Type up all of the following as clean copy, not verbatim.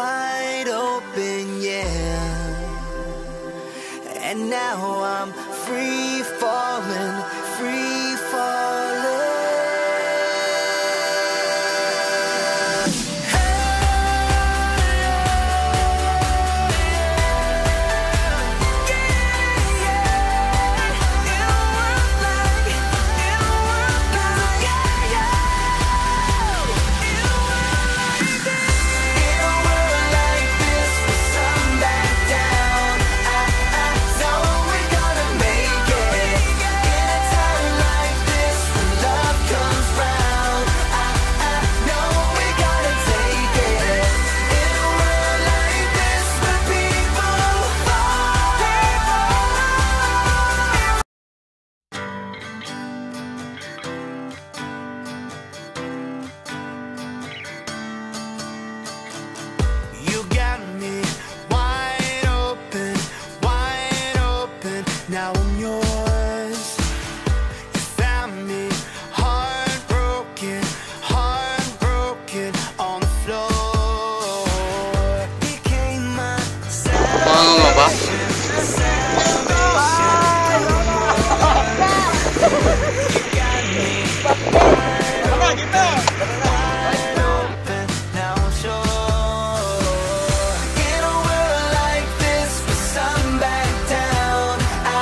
wide open, yeah. And now I'm free falling, free falling. Now I'm yours. You found me heartbroken, heartbroken on the floor. Became my salvation. You got me wide open. Now I'm sure. In a world like this, with some back down,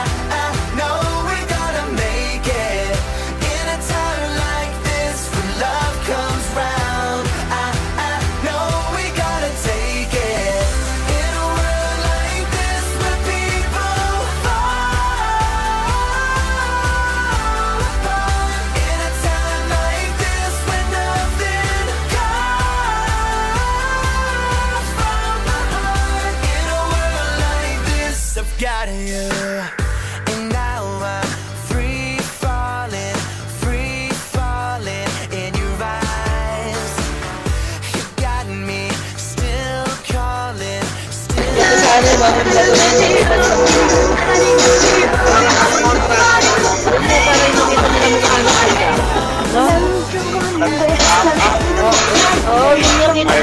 got you, and now I'm free falling in your eyes. You got me still calling,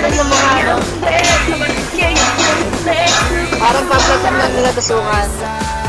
Parang pagkatan lang nila tasukan.